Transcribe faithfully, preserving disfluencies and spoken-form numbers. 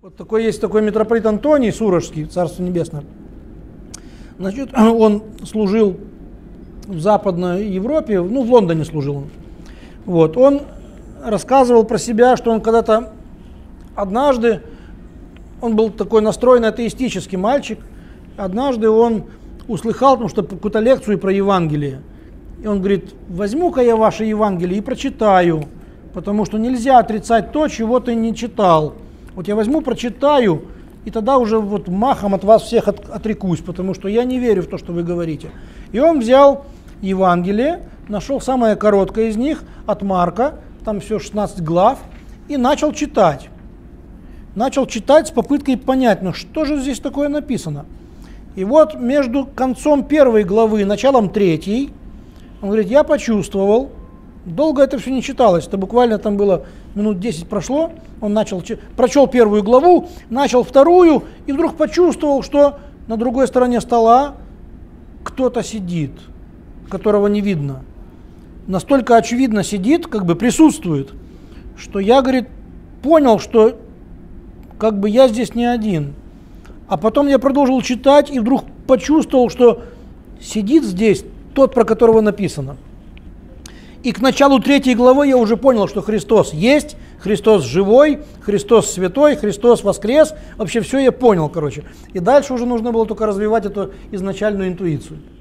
Вот такой есть такой митрополит Антоний Сурожский, Царство Небесное. Значит, он служил в Западной Европе, ну, в Лондоне служил он. Вот, он рассказывал про себя, что он когда-то однажды, он был такой настроенный атеистический мальчик, однажды он услыхал, потому что какую-то лекцию про Евангелие. И он говорит: возьму-ка я ваше Евангелие и прочитаю, потому что нельзя отрицать то, чего ты не читал. Вот я возьму, прочитаю, и тогда уже вот махом от вас всех от, отрекусь, потому что я не верю в то, что вы говорите. И он взял Евангелие, нашел самое короткое из них, от Марка, там все шестнадцать глав, и начал читать. Начал читать с попыткой понять, ну что же здесь такое написано. И вот между концом первой главы и началом третьей, он говорит, я почувствовал, долго это все не читалось, это буквально там было минут десять прошло, он начал, прочел первую главу, начал вторую, и вдруг почувствовал, что на другой стороне стола кто-то сидит, которого не видно. Настолько очевидно сидит, как бы присутствует, что я, говорит, понял, что как бы я здесь не один. А потом я продолжил читать и вдруг почувствовал, что сидит здесь тот, про которого написано. И к началу третьей главы я уже понял, что Христос есть, Христос живой, Христос святой, Христос воскрес. Вообще все я понял, короче. И дальше уже нужно было только развивать эту изначальную интуицию.